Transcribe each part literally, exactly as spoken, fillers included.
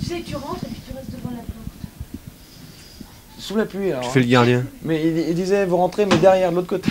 Tu sais, tu rentres et puis tu restes devant la porte. Sous la pluie alors. Je fais le gardien. Mais il, il disait vous rentrez mais derrière de l'autre côté.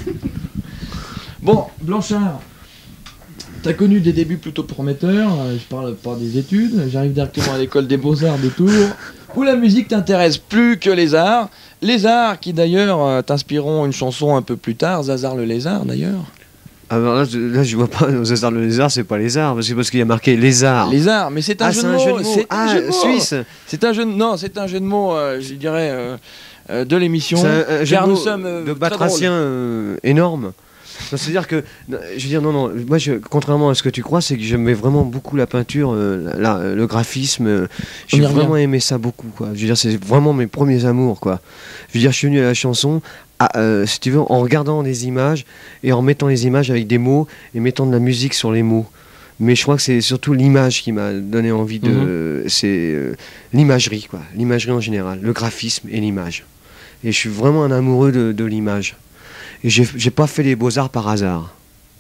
Bon, Blanchard, t'as connu des débuts plutôt prometteurs, euh, je parle pas des études, j'arrive directement à l'école des beaux-arts de Tours, où la musique t'intéresse plus que les arts. Les arts qui d'ailleurs euh, t'inspireront une chanson un peu plus tard, Zazar le lézard d'ailleurs. Ah ben là, je, là, je vois pas, Zazar le lézard, c'est pas lézard, c'est parce qu'il y a marqué lézard. Lézard, mais c'est un, Ah, jeu c'est de un mots. jeu de mots. C'est Ah, un jeu de mots. suisse. C'est un jeu de... Non, c'est un jeu de mots, euh, je dirais, euh, euh, de l'émission. C'est un, un jeu car de nous mots sommes euh, de très batracien euh, énorme. C'est-à-dire que, je veux dire, non, non, moi, je, contrairement à ce que tu crois, c'est que j'aimais vraiment beaucoup la peinture, euh, la, la, le graphisme. Euh, J'ai vraiment aimé ça beaucoup, quoi. Je veux dire, c'est vraiment mes premiers amours, quoi. Je veux dire, je suis venu à la chanson, à, euh, si tu veux, en regardant des images et en mettant les images avec des mots et mettant de la musique sur les mots. Mais je crois que c'est surtout l'image qui m'a donné envie de... Mm-hmm. C'est euh, l'imagerie, quoi. L'imagerie en général, le graphisme et l'image. Et je suis vraiment un amoureux de, de l'image. Et j'ai, j'ai pas fait les beaux-arts par hasard.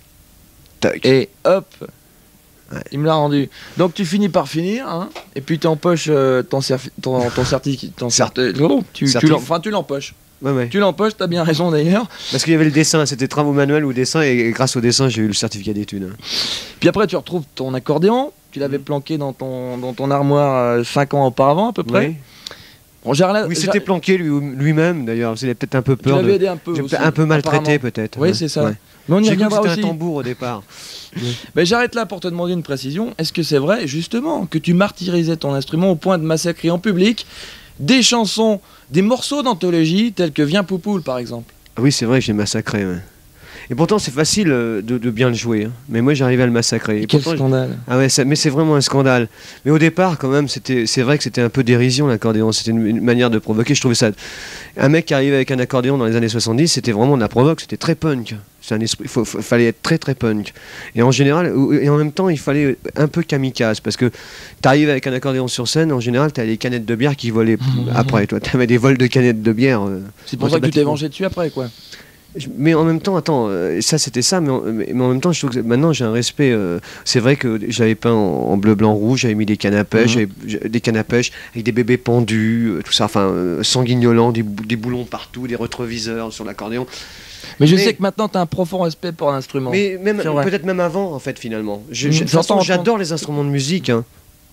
Tac. Et hop, ouais. Il me l'a rendu. Donc tu finis par finir, hein, et puis tu empoches euh, ton, cerf- ton, ton certificat. Ton cert- oh, tu, tu, enfin, tu l'empoches. Ouais, ouais. Tu l'empoches, t'as bien raison d'ailleurs. Parce qu'il y avait le dessin, c'était travaux manuels ou dessin, et grâce au dessin, j'ai eu le certificat d'études. Puis après, tu retrouves ton accordéon. Tu l'avais planqué dans ton, dans ton armoire cinq ans auparavant, à peu près. Oui. Bon, Gerla, oui, c'était planqué lui, lui-même d'ailleurs, il avait peut-être un peu peur. Tu l'avais de... aidé un peu aussi, un peu maltraité peut-être. Oui, ouais. c'est ça. Ouais. Mais on y J'ai reviendra cru que aussi. c'était un tambour au départ. Oui. Ben, j'arrête là pour te demander une précision. Est-ce que c'est vrai, justement, que tu martyrisais ton instrument au point de massacrer en public des chansons, des morceaux d'anthologie tels que Viens Poupoule, par exemple? Ah oui, c'est vrai que j'ai massacré. Ouais. Et pourtant, c'est facile de, de bien le jouer. Hein. Mais moi, j'arrivais à le massacrer. Et Quel pourtant, scandale. Ah ouais, ça, mais c'est vraiment un scandale. Mais au départ, quand même, c'était, c'est vrai que c'était un peu dérision, l'accordéon. C'était une, une manière de provoquer. Je trouvais ça... Un mec qui arrivait avec un accordéon dans les années soixante-dix, c'était vraiment de la provoque. C'était très punk. C'est un esprit... Il fallait être très, très punk. Et en général... Et en même temps, il fallait un peu kamikaze. Parce que t'arrives avec un accordéon sur scène, en général, t'as les canettes de bière qui volaient mmh. après. Toi, t'avais des vols de canettes de bière. Euh, c'est pour ça que tu t'es vengé dessus après, quoi. Mais en même temps, attends, euh, ça c'était ça, mais en, mais, mais en même temps, je trouve que maintenant j'ai un respect. Euh, c'est vrai que j'avais peint en, en bleu, blanc, rouge, j'avais mis des cannes à pêche, mmh. j'avais, des cannes à pêche avec des bébés pendus, euh, tout ça, enfin euh, sanguignolants, des, des boulons partout, des rétroviseurs sur l'accordéon. Mais je mais, sais que maintenant tu as un profond respect pour l'instrument. Mais même, peut-être même avant, en fait, finalement. Je, mmh, je, de toute façon, j'adore les instruments de musique. Hein.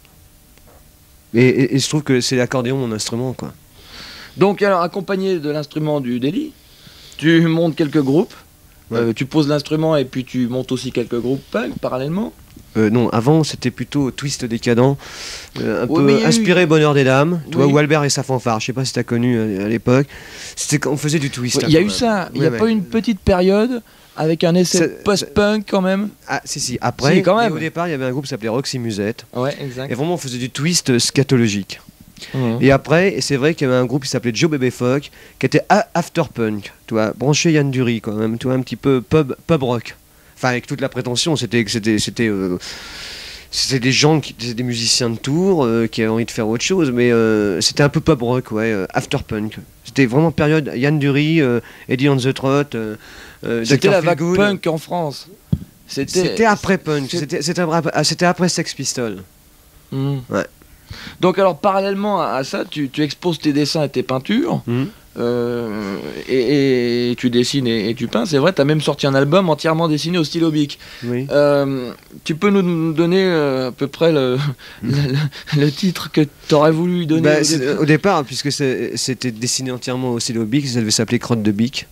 Et, et, et je trouve que c'est l'accordéon mon instrument, quoi. Donc, alors, accompagné de l'instrument du Délit, tu montes quelques groupes, ouais. euh, tu poses l'instrument et puis tu montes aussi quelques groupes punk parallèlement. Euh, non, avant c'était plutôt Twist décadent, euh, un ouais, peu inspiré eu... Bonheur des dames, oui. Toi ou Albert et sa fanfare, je sais pas si t'as connu à, à l'époque. C'était quand on faisait du twist. Il ouais, y a eu ça, il ouais, n'y a ouais. pas eu une petite période avec un essai post-punk quand même. Ah si si, après, si, quand même. Au départ il y avait un groupe qui s'appelait Roxy Musette. Ouais, exact. Et vraiment on faisait du twist scatologique. Mmh. Et après, c'est vrai qu'il y avait un groupe qui s'appelait Joe Bébé Phoque, qui était afterpunk, tu vois, branché Yann Dury quand même, tu vois, un petit peu pub, pub rock. Enfin, avec toute la prétention, c'était, c'était, c'était, euh, c'était des gens, qui, c'était des musiciens de Tours euh, qui avaient envie de faire autre chose, mais euh, c'était un peu pub rock, ouais, euh, afterpunk. C'était vraiment période Yann Dury, euh, Eddie on the Trot. Euh, euh, c'était Doctor la vague Feelgood. Punk en France. C'était, c'était après punk, c'était, c'était, après, c'était après Sex Pistols. Mmh. Ouais. Donc alors parallèlement à ça, tu, tu exposes tes dessins et tes peintures, mmh. euh, et, et tu dessines et, et tu peins. C'est vrai, tu as même sorti un album entièrement dessiné au stylo bic. Oui. Euh, tu peux nous donner euh, à peu près le, mmh. le, le titre que tu aurais voulu donner bah, au, départ. au départ, puisque c'est, c'était dessiné entièrement au stylo bic, ça devait s'appeler Crotte de bic.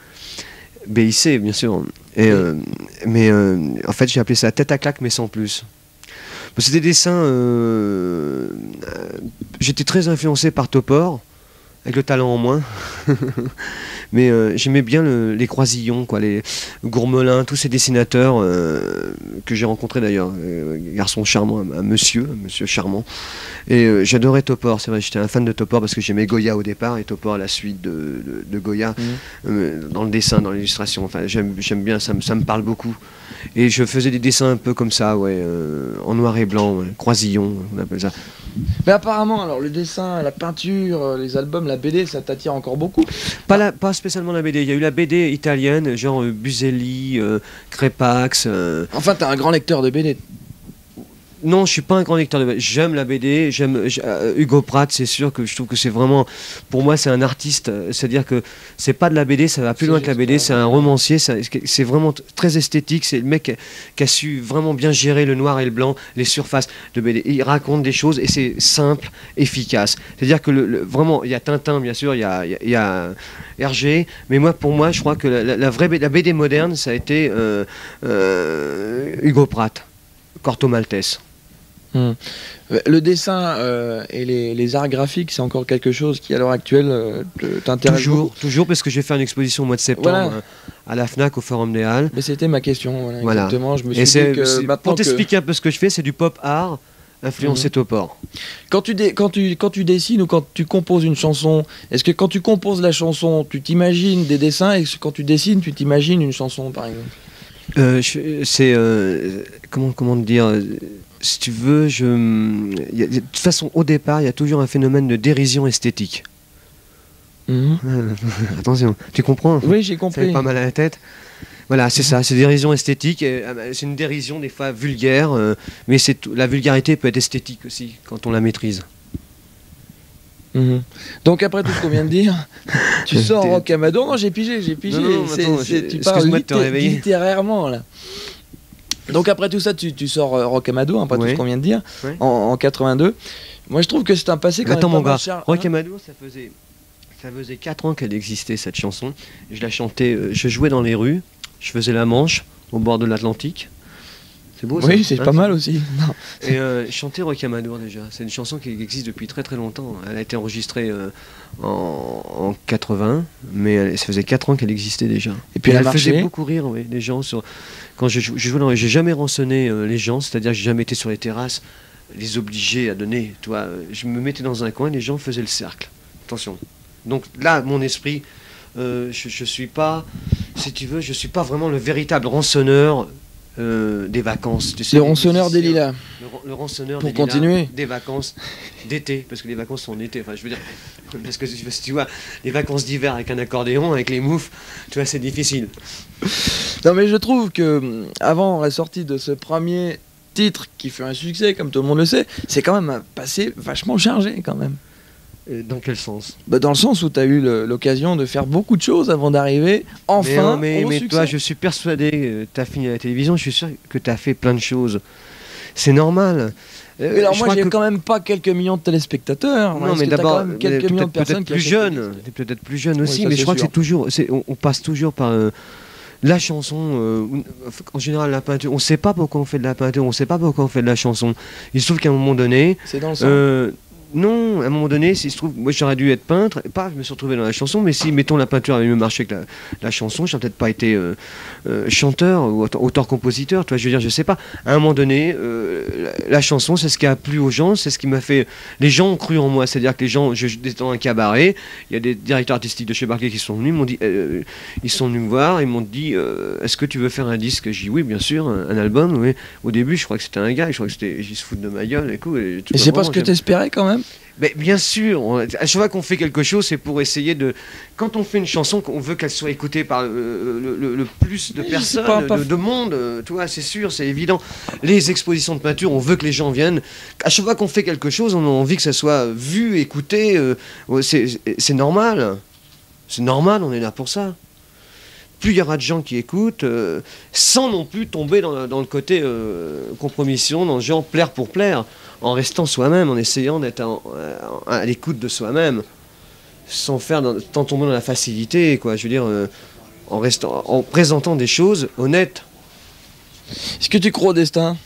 B I C, bien sûr. Et, oui. euh, mais euh, en fait, j'ai appelé ça Tête à claque, mais sans plus. C'est des dessins... Euh, euh, j'étais très influencé par Topor, avec le talent en moins. Mais euh, j'aimais bien le, les Croisillons, quoi, les Gourmelin, tous ces dessinateurs euh, que j'ai rencontrés d'ailleurs. Euh, garçon charmant, un, un monsieur, un monsieur charmant. Et euh, j'adorais Topor, c'est vrai, j'étais un fan de Topor parce que j'aimais Goya au départ et Topor à la suite de, de, de Goya, mmh. euh, dans le dessin, dans l'illustration. Enfin, j'aime, j'aime bien, ça me, ça me parle beaucoup. Et je faisais des dessins un peu comme ça, ouais, euh, en noir et blanc, ouais, Croisillon, on appelle ça. Mais apparemment, alors le dessin, la peinture, les albums, la B D, ça t'attire encore beaucoup? Pas, la, pas spécialement la B D, il y a eu la B D italienne, genre euh, Buselli, euh, Crépax. Euh... Enfin, t'es un grand lecteur de B D. non, je suis pas un grand lecteur de B D. J'aime la B D, j'aime euh, Hugo Pratt, c'est sûr que je trouve que c'est vraiment, pour moi, c'est un artiste. C'est-à-dire que c'est pas de la B D, ça va plus loin que la B D. C'est un romancier, c'est vraiment très esthétique. C'est le mec qui a, qui a su vraiment bien gérer le noir et le blanc, les surfaces de B D. Il raconte des choses et c'est simple, efficace. C'est-à-dire que le, le, vraiment, il y a Tintin, bien sûr, il y a, il y a Hergé, mais moi, pour moi, je crois que la, la, la vraie B D, la B D moderne, ça a été euh, euh, Hugo Pratt, Corto Maltese. Mmh. Le dessin euh, et les, les arts graphiques, c'est encore quelque chose qui, à l'heure actuelle, euh, t'intéresse Toujours, beaucoup. toujours, parce que j'ai fait une exposition au mois de septembre Voilà. euh, à la FNAC, au Forum des Halles. Mais c'était ma question, voilà, Voilà. exactement. Je me suis Et dit c'est, que c'est- maintenant pour que- t'expliquer un peu ce que je fais, c'est du pop art influencé Mhm. Topor. Quand tu, dé- quand, tu, quand tu dessines ou quand tu composes une chanson, est-ce que quand tu composes la chanson, tu t'imagines des dessins et que quand tu dessines, tu t'imagines une chanson, par exemple? Euh, je- c'est euh, comment comment te dire euh, si tu veux je il y a- de toute façon au départ il y a toujours un phénomène de dérision esthétique. Mhm. Attention, tu comprends? Oui, j'ai Ça fait compris. pas mal à la tête. Voilà, c'est ça, c'est dérision esthétique. et, euh, C'est une dérision des fois vulgaire, euh, mais c'est tout- la vulgarité peut être esthétique aussi quand on la maîtrise. Mhm. Donc après tout ce qu'on vient de dire, tu sors T'es- Rock Amador. Non, j'ai pigé, j'ai pigé. Non, non, C'est- attends, c'est- j'ai- tu parles excuse-moi de te litté- réveiller. littérairement là. Donc après tout ça, tu, tu sors euh, Rock Amador, après tout Ouais. ce qu'on vient de dire, Ouais. en, en quatre-vingt-deux. Moi, je trouve que c'est un passé quand Attends même mon pas mal gars, char- Rock hein. Amador, ça faisait ça faisait quatre ans qu'elle existait cette chanson. Je la chantais, euh, je jouais dans les rues, je faisais la Manche au bord de l'Atlantique. C'est beau ça. Oui, c'est Hein, pas mal aussi. Non. Et euh, chanter Rock Amador déjà, c'est une chanson qui existe depuis très très longtemps. Elle a été enregistrée euh, en, en quatre-vingts, mais elle- ça faisait quatre ans qu'elle existait déjà. Et puis elle a elle faisait marché. beaucoup rire, oui, les gens. Sur... Quand je, jou- je jouais dans les- j'ai jamais rançonné euh, les gens, c'est-à-dire que j'ai jamais été sur les terrasses, les obliger à donner. Toi, euh, je me mettais dans un coin, et les gens faisaient le cercle. Attention. Donc là, mon esprit, euh, je, je suis pas, si tu veux, je suis pas vraiment le véritable rançonneur. Euh, des vacances, tu sais, Le les rançonneur des musiciens. lilas. Le, ran- le rançonneur Pour des lilas, continuer. des vacances d'été, parce que les vacances sont en été. Enfin, je veux dire, parce que si tu vois, les vacances d'hiver avec un accordéon, avec les moufles, tu vois, c'est difficile. Non, mais je trouve que hum, avant la sortie de ce premier titre qui fait un succès, comme tout le monde le sait, c'est quand même un passé vachement chargé quand même. Euh, Dans quel sens? Bah, dans le sens où tu as eu le- l'occasion de faire beaucoup de choses avant d'arriver enfin mais, mais, au mais succès. toi, je suis persuadé, tu as fini à la télévision, je suis sûr que tu as fait plein de choses. C'est normal. Euh, Mais alors je moi crois j'ai que- quand même pas quelques millions de téléspectateurs. Non, Est-ce mais que t'as d'abord, quand même quelques peut-être- millions de personnes peut-être qui plus achètent jeune, des disques. t'es peut-être plus jeune Oui, aussi, ça, mais c'est je crois que sûr. c'est toujours, c'est- on, on passe toujours par euh, la chanson. euh, ou- en général, la peinture. On ne sait pas pourquoi on fait de la peinture, on ne sait pas pourquoi on fait de la chanson. Il se trouve qu'à un moment donné, C'est dans le sang. euh, non, à un moment donné, s'il se trouve, moi j'aurais dû être peintre, et pas, je me suis retrouvé dans la chanson, mais si, mettons, la peinture avait mieux marché que la, la chanson, j'aurais peut-être pas été euh, euh, chanteur ou auteur- auteur-compositeur, toi, je veux dire, je sais pas. À un moment donné, euh, la, la chanson, c'est ce qui a plu aux gens, c'est ce qui m'a fait. Les gens ont cru en moi, c'est-à-dire que les gens, je- j'étais dans un cabaret, il y a des directeurs artistiques de chez Barclay qui sont venus, ils m'ont dit, euh, ils sont venus me voir, ils m'ont dit, euh, est-ce que tu veux faire un disque? J'ai dit, oui, bien sûr, un, un album, oui. Au début, je crois que c'était un gars, je crois que c'était, ils se foutent de ma gueule, et tout. Et, Et c'est pas ce que t'espérais quand même. Mais bien sûr, on- à chaque fois qu'on fait quelque chose, c'est pour essayer de. Quand on fait une chanson, on veut qu'elle soit écoutée par le, le- le- le plus de Oui, personnes, c'est pas- pas- de, de monde, euh, tu vois, c'est sûr, c'est évident. Les expositions de peinture, on veut que les gens viennent. À chaque fois qu'on fait quelque chose, on a envie que ça soit vu, écouté. euh, ouais, c'est c'est normal. C'est normal, on est là pour ça. Plus il y aura de gens qui écoutent, euh, sans non plus tomber dans, le- dans le côté euh, compromission, dans le genre plaire pour plaire, en restant soi-même, en essayant d'être en- en- à l'écoute de soi-même, sans faire dans, tant tomber dans la facilité, quoi. Je veux dire, euh, en restant, en présentant des choses honnêtes. Est-ce que tu crois au destin?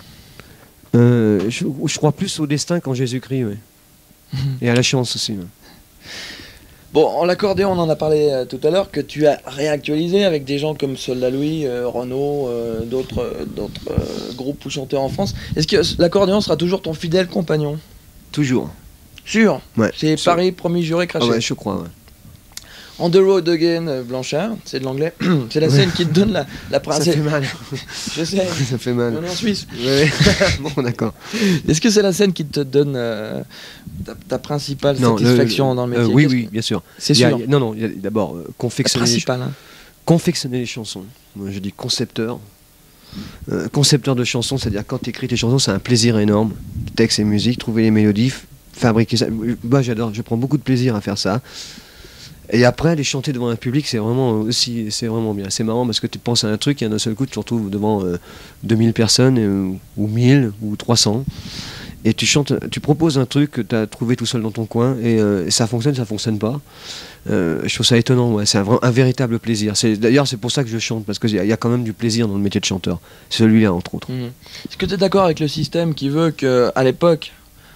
Euh, je, je crois plus au destin qu'en Jésus-Christ, oui. Et à la chance aussi. Ouais. Bon, en l'accordéon, on en a parlé euh, tout à l'heure, que tu as réactualisé avec des gens comme Soldat Louis, euh, Renaud, euh, d'autres euh, d'autres, euh, groupes ou chanteurs en France. Est-ce que l'accordéon sera toujours ton fidèle compagnon? Toujours. Sûr. Ouais. C'est Sûr. Paris, promis, juré, Ah craché. ouais, je crois. Ouais. On the road again, euh, Blanchard, c'est de l'anglais. C'est la scène qui te donne la, la Ça princesse. fait mal. Je sais. Ça fait mal. On est en Suisse. Ouais. Bon, d'accord. Est-ce que c'est la scène qui te donne euh, ta, ta principale Non, le- satisfaction dans le euh, métier? oui, Qu'est-ce oui, que- bien sûr. C'est Il y a- sûr. il y a- non, non, il y a d'abord euh, La confectionner, les, principale. hein. confectionner les chansons. Moi, je dis concepteur. euh, concepteur de chansons, c'est-à-dire quand tu écris tes chansons, c'est un plaisir énorme. Texte et musique, trouver les mélodies, f- fabriquer ça. Moi, j'adore, je prends beaucoup de plaisir à faire ça. Et après, les chanter devant un public, c'est vraiment aussi, c'est vraiment bien. C'est marrant parce que tu penses à un truc et d'un seul coup, tu te retrouves devant euh, deux mille personnes, euh, ou mille, ou trois cents. Et tu chantes, tu proposes un truc que tu as trouvé tout seul dans ton coin, et, euh, et ça fonctionne, ça fonctionne pas. Euh, je trouve ça étonnant, ouais. C'est un, vrai- un véritable plaisir. C'est, d'ailleurs, c'est pour ça que je chante, parce qu'il y, a- y a quand même du plaisir dans le métier de chanteur. Celui-là, entre autres. Mhm. Est-ce que tu es d'accord avec le système qui veut que, à l'époque,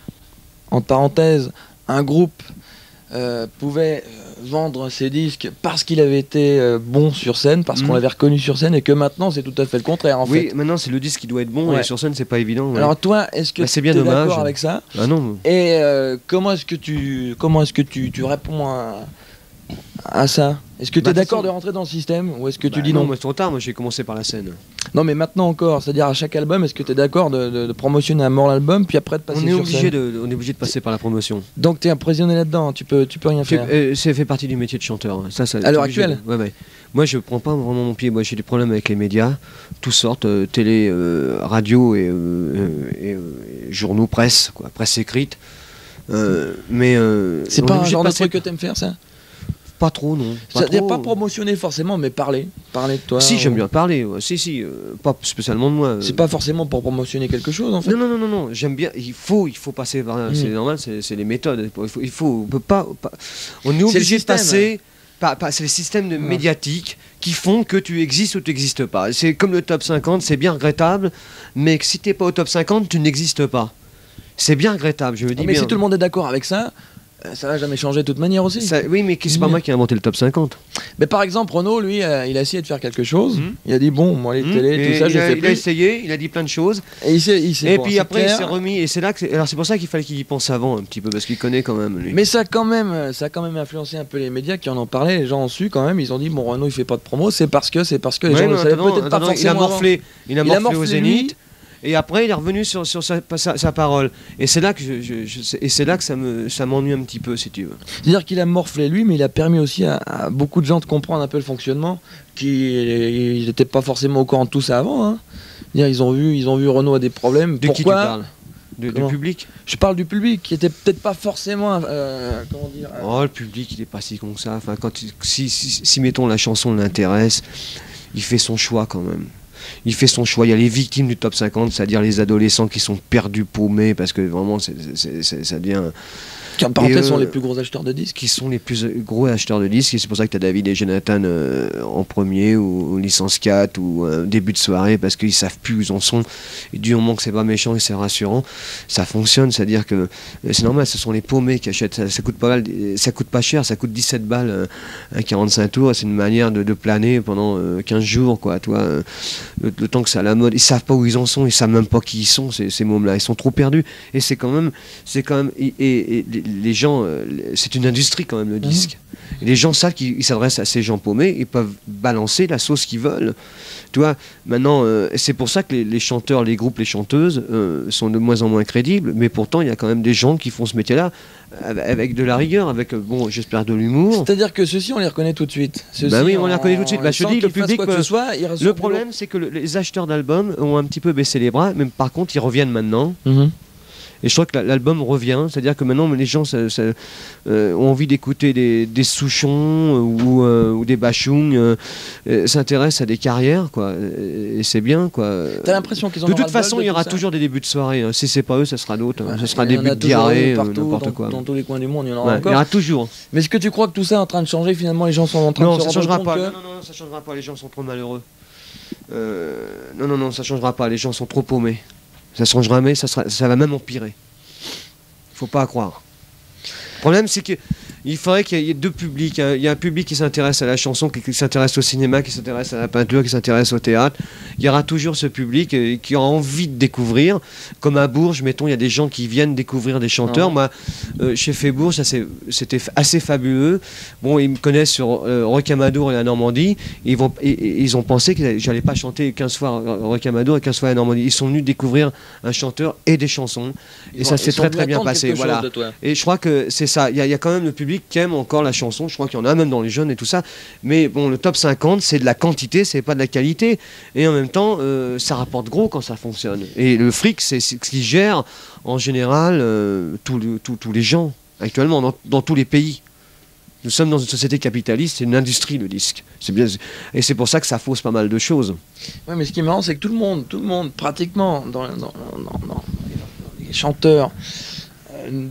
en parenthèse, un groupe euh, pouvait euh, vendre ses disques parce qu'il avait été euh, bon sur scène, parce qu'on Mhm. l'avait reconnu sur scène, et que maintenant c'est tout à fait le contraire en Oui, fait. maintenant, c'est le disque qui doit être bon, Ouais. et sur scène, c'est pas évident. Ouais. Alors toi, est-ce que Bah, c'est tu bien es dommage. d'accord avec ça? Ah non, Et euh, comment est-ce que tu comment est-ce que tu, tu réponds à, à ça? Est-ce que tu Bah, es de toute d'accord façon- de rentrer dans le système, ou est-ce que tu Bah dis non? moi, c'est trop tard, moi j'ai commencé par la scène. Non, mais maintenant encore, c'est-à-dire à chaque album, est-ce que tu es d'accord de, de- de promotionner à mort l'album, puis après de passer On est, sur obligé scène? de, on est obligé de passer par la promotion. Donc tu es emprisonné là-dedans, tu peux, tu peux rien Fait- faire. euh, C'est fait partie du métier de chanteur. hein. Ça, ça, À t'es l'heure obligé de- actuelle ouais, ouais. Moi, je prends pas vraiment mon pied. Moi, j'ai des problèmes avec les médias, toutes sortes, euh, télé, euh, radio et, euh, euh, et, euh, et journaux, presse, quoi, presse écrite. Euh, mais euh, C'est on pas est un obligé genre de passer- truc que t'aimes faire, ça? Pas trop, non. Pas C'est-à-dire trop. pas promotionner forcément, mais parler. Parler de toi. Si, j'aime ou- bien parler. ouais. Si, si, euh, pas spécialement de moi. euh. C'est pas forcément pour promotionner quelque chose, en fait. Non, non, non, non, non, j'aime bien. Il faut, il faut passer par là. Mm. C'est normal, c'est c'est les méthodes. Il faut, il faut, on peut pas, pas- On est le obligé de système. passer. par- par- c'est les systèmes de Ouais. médiatiques qui font que tu existes ou tu n'existes pas. C'est comme le top cinquante, c'est bien regrettable, mais que si t'es pas au top cinquante, tu n'existes pas. C'est bien regrettable, je veux dire. mais si tout le monde est d'accord avec ça, euh, ça va jamais changer de toute manière aussi. Ça- oui, mais c'est pas Mm. moi qui ai inventé le top cinquante. Mais par exemple, Renaud, lui, euh, il a essayé de faire quelque chose. Mm. Il a dit bon, moi les Hmm, télés, et tout ça, il, je a, fais il a plus. essayé, il a dit plein de choses. Et il s'est, il s'est- Et bon, puis c'est après, il clair. s'est remis. Et c'est là que c'est- alors c'est pour ça qu'il fallait qu'il y pense avant un petit peu, parce qu'il connaît quand même, lui. Mais ça a quand même, ça a quand même influencé un peu les médias qui en ont parlé. Les gens ont su quand même. Ils ont dit bon, Renaud, il fait pas de promo. C'est parce que, c'est parce que les Ouais, gens mais ne savaient attends, peut-être pas attends, forcément. il a morflé, il a Il a morflé au morflé, Zénith. lui. Et après, il est revenu sur, sur sa, sa- sa parole. Et c'est là que je, je- je- et c'est là que ça me, ça m'ennuie un petit peu, si tu veux. C'est-à-dire qu'il a morflé lui, mais il a permis aussi à, à beaucoup de gens de comprendre un peu le fonctionnement, qui n'étaient pas forcément au courant de tout ça avant. Hein. C'est-à-dire, Ils ont vu, ils ont vu Renaud a des problèmes. De qui tu Pourquoi parles De- Du Comment public. Je parle du public, qui était peut-être pas forcément, euh, comment dire. euh, Oh, le public, il est pas si con que ça. Enfin, quand il- si, si, si, mettons, la chanson l'intéresse, il fait son choix quand même. Il fait son choix. Il y a les victimes du top cinquante, c'est-à-dire les adolescents qui sont perdus, paumés, parce que vraiment, c'est, c'est- c'est- ça devient. qui en parenthèse et, sont euh, les plus gros acheteurs de disques. Qui sont les plus gros acheteurs de disques, et c'est pour ça que tu as David et Jonathan euh, en premier, ou, ou licence quatre, ou euh, début de soirée, parce qu'ils savent plus où ils en sont. Et du moment que c'est pas méchant et c'est rassurant, ça fonctionne. C'est-à-dire que euh, c'est normal, ce sont les paumés qui achètent. Ça, ça coûte pas mal, ça coûte pas cher, ça coûte dix-sept balles, euh, un quarante-cinq tours. C'est une manière de, de planer pendant euh, quinze jours, quoi. Toi, euh, le, le temps que c'est à la mode, ils savent pas où ils en sont, ils savent même pas qui ils sont, ces, ces mômes-là. Ils sont trop perdus. Et c'est quand même, c'est quand même, et, et- et les- les gens, euh, c'est une industrie quand même, le disque. Et les gens savent qu'ils ils s'adressent à ces gens paumés, ils peuvent balancer la sauce qu'ils veulent. Tu vois, maintenant, euh, c'est pour ça que les, les chanteurs, les groupes, les chanteuses euh, sont de moins en moins crédibles, mais pourtant, il y a quand même des gens qui font ce métier-là avec, avec de la rigueur, avec, euh, bon, j'espère, de l'humour. C'est-à-dire que ceux-ci, on les reconnaît tout de suite. Ceux-ci, Bah oui, on les reconnaît tout de suite. Bah, je te sans dis, le qu'ils fassent public quoi que peut- ce soit, ils restent Le sur problème, c'est que le- les acheteurs d'albums ont un petit peu baissé les bras, mais par contre, ils reviennent maintenant. boulot. Mhm. Et je crois que la- l'album revient, c'est-à-dire que maintenant les gens ça- ça, euh, ont envie d'écouter des, des Souchons euh, ou, euh, ou des Bachung, euh, euh, s'intéressent à des carrières, quoi. Et, et c'est bien, quoi. T'as l'impression qu'ils en De ont toute ras-le-bol façon, de il y aura tout ça toujours des débuts de soirée. hein. Si c'est pas eux, ça sera d'autres. hein. Ouais, Ce sera il y des en a débuts de toujours eu diarrhée, euh, partout, n'importe dans, quoi. dans tous les coins du monde, il y en aura Ouais, il y encore. aura toujours. Mais est-ce que tu crois que tout ça est en train de changer finalement? Les gens sont en train Non, de se ça rendre changera compte pas. que- Non, non, non, ça changera pas. Les gens sont trop malheureux. Euh, non, non, non, ça changera pas. Les gens sont trop paumés. Ça changera jamais. Ça sera, ça va même empirer. Faut pas croire. Le problème, c'est que il faudrait qu'il y ait deux publics. hein. Il y a un public qui s'intéresse à la chanson, qui, qui s'intéresse au cinéma, qui s'intéresse à la peinture, qui s'intéresse au théâtre. Il y aura toujours ce public euh, qui a envie de découvrir. Comme à Bourges, mettons, il y a des gens qui viennent découvrir des chanteurs. Ah. Moi, euh, chez Fébourges, ça, c'est- c'était f- assez fabuleux. Bon, ils me connaissent sur euh, Rocamadour et la Normandie. Ils, vont, et, et ils ont pensé que j'allais pas chanter quinze fois Rocamadour et quinze fois la Normandie. Ils sont venus découvrir un chanteur et des chansons. Ils Et vont- ça ils s'est sont très venus très bien attendre passé. quelque chose Voilà. de toi. Et je crois que c'est ça. Il y, a- il y a quand même le public public qui aime encore la chanson. Je crois qu'il y en a même dans les jeunes et tout ça. Mais bon, le top cinquante, c'est de la quantité, c'est pas de la qualité. Et en même temps, euh, ça rapporte gros quand ça fonctionne. Et le fric, c'est ce qui gère en général euh, tous tous- tous les gens actuellement dans, dans tous les pays. Nous sommes dans une société capitaliste, c'est une industrie le disque. C'est bien, et c'est pour ça que ça fausse pas mal de choses. Ouais, mais ce qui est marrant, c'est que tout le monde, tout le monde, pratiquement, dans, dans- dans- dans- dans les chanteurs, euh,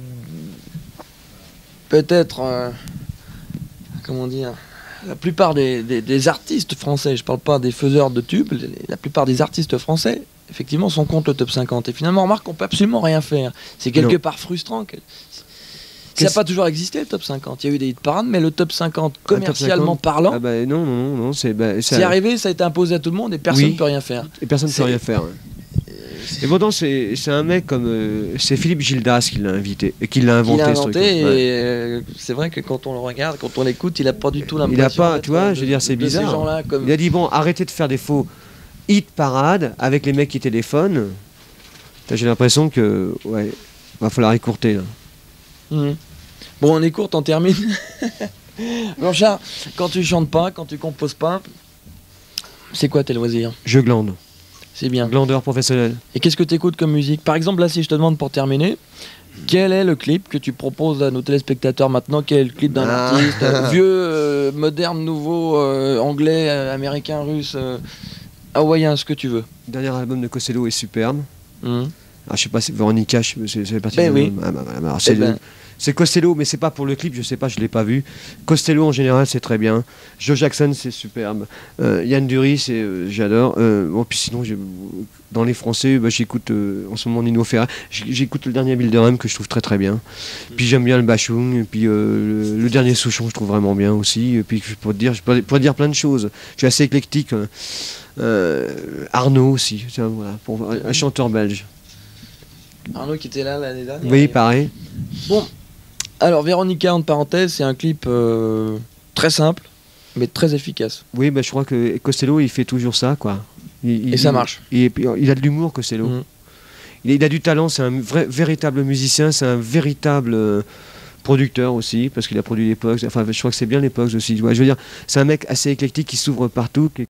peut-être, euh, comment dire, la plupart des, des- des artistes français, je parle pas des faiseurs de tubes, les- la plupart des artistes français, effectivement, sont contre le top cinquante. Et finalement, on remarque qu'on peut absolument rien faire. C'est quelque Non. part frustrant. Que... Ça n'a Qu'est-ce- pas toujours existé, le top cinquante. Il y a eu des hit parades, mais le top cinquante, top commercialement cinquante, parlant, Ah bah non, non, non, non, c'est bah, ça- c'est arrivé, ça a été imposé à tout le monde et personne ne Oui. peut rien faire. et personne ne c'est- peut rien faire. ouais. Et pourtant, c'est c'est un mec comme. euh, c'est Philippe Gildas qui l'a invité, et qui l'a Il inventé, a ce inventé truc. et Ouais. euh, c'est vrai que quand on le regarde, quand on l'écoute, il a pas du tout Il a l'impression. pas, d'être tu vois, de- je veux dire, c'est de ces bizarre. gens-là, comme... Il a dit bon, arrêtez de faire des faux hit parades avec les mecs qui téléphonent. Putain, j'ai l'impression que. Ouais, va falloir écourter là. Mhm. Bon, on est courte, on termine. Blanchard, quand tu chantes pas, quand tu composes pas, c'est quoi tes loisirs? Je glande. C'est bien. Glandeur professionnel. Et qu'est-ce que tu écoutes comme musique? Par exemple, là, si je te demande pour terminer, quel est le clip que tu proposes à nos téléspectateurs maintenant? Quel est le clip d'un Ah. artiste euh, vieux, euh, moderne, nouveau, euh, anglais, euh, américain, russe, euh, hawaïen, ce que tu veux? Le dernier album de Costello est superbe. Mhm. Alors, je sais pas, c'est Veronica, je- c'est c'est parti. Ben de- oui. Ah, bah, bah, alors, c'est Eh ben. le- c'est Costello, mais c'est pas pour le clip, je sais pas, je l'ai pas vu. Costello en général, c'est très bien. Joe Jackson, c'est superbe. Euh, Yann Dury, c'est euh, j'adore. Euh, bon, puis sinon, j'ai- dans les Français, bah, j'écoute euh, en ce moment Nino Ferrer. J- J'écoute le dernier Bilderham que je trouve très très bien. Puis j'aime bien le Bachung. Et puis euh, le, le dernier Souchon, je trouve vraiment bien aussi. Et puis je pourrais te dire, je pourrais, je pourrais te dire plein de choses. Je suis assez éclectique. hein. Euh, Arnaud aussi, tiens, voilà, pour un, un chanteur belge. Arnaud qui était là l'année dernière. Oui, pareil. Bon, alors Véronica, entre parenthèses, c'est un clip euh, très simple, mais très efficace. Oui, bah, je crois que Costello, il fait toujours ça, quoi. Il- Et il- ça marche. Il, il- il a de l'humour, Costello. Mhm. Il, il a du talent, c'est un vrai, véritable musicien, c'est un véritable euh, producteur aussi, parce qu'il a produit les Pogs. Enfin, je crois que c'est bien les Pogs aussi. Ouais, je veux dire, c'est un mec assez éclectique qui s'ouvre partout, qui,